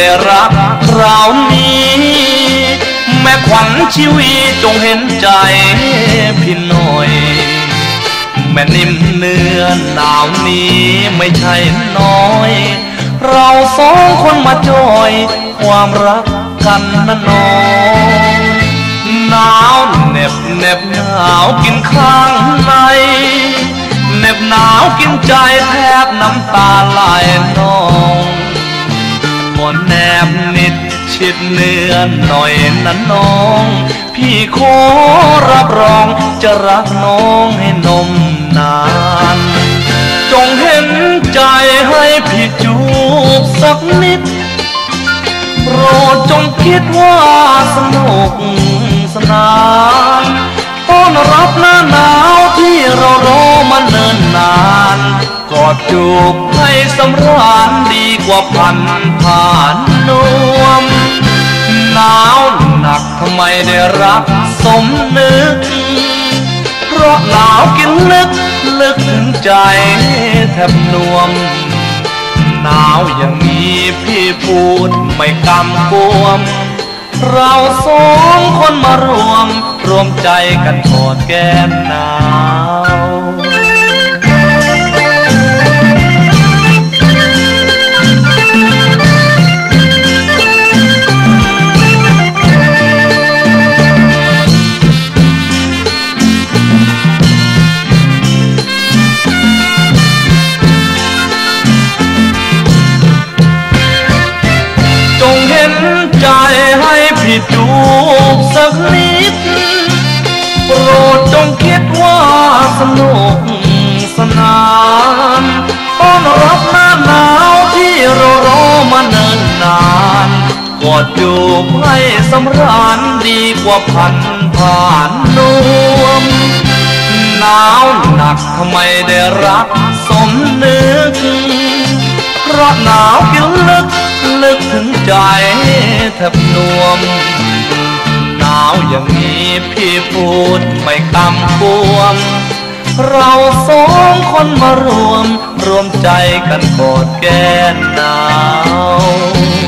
ได้รักเรานี้แม่ขวัญชีวีจงเห็นใจพี่หน่อยแม่นิ่มเนื้อหนาวนี้ไม่ใช่น้อยเราสองคนมาจอยความรักกันนะน้องหนาวเหน็บหนาวกินข้างในเหน็บหนาวกินใจแทบน้ำตาไหลน้องพอแนบนิดชิดเนื้อหน่อยนะน้องพี่ขอรับรองจะรักน้องให้นมนานจงเห็นใจให้พี่จูบสักนิดโปรดจงคิดว่าสนุกสนานต้อนรับหน้าหนาวที่เรารอมาเนิ่นนานกอดจูบให้สำราญดีกว่าพันผ่านนวมหนาวหนักทำไมได้รักสมนึกเพราะหนาวกินลึกถึงใจแทบนวมหนาวอย่างนี้พี่พูดไม่กำกวมเราสองคนมารวมใจกันกอดแก้มหนาวใจให้พี่จูบสักนิดโปรดจงคิดว่าสนุกสนานต้อนรับหน้าหนาวที่เรารอมาเนิ่นนานกอดจูบให้สำราญดีกว่าพันผ่านนวมหนาวหนักทำไมได้รักสมนึกเพราะหนาวกินลึกถึงใจแทบนวมหนาวอย่างนี้พี่พูดไม่กำกวมเราสองคนมารวมใจกันกอดแก้มหนาว